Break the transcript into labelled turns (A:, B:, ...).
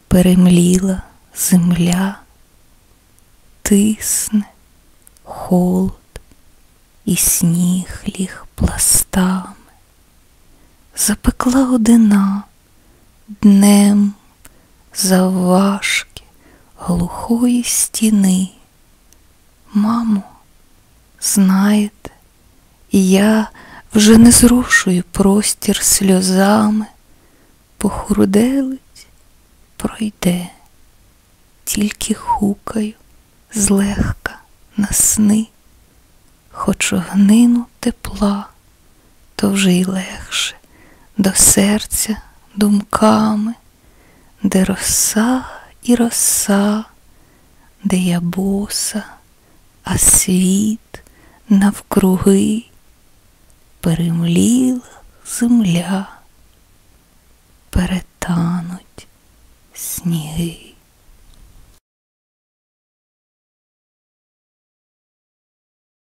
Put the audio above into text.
A: Перемліла земля, тисне холод, і сніг ліг пластами. Запекла одина днем завважки глухої стіни. Мамо, знаєте, я вже не зрушую простір сльозами, похурделить, пройде, тільки хукаю злегка на сни. Хоч огнину тепла, то вже й легше до серця думками, де роса і роса, де я боса, а світ навкруги. Перемліла земля, перетануть сніги.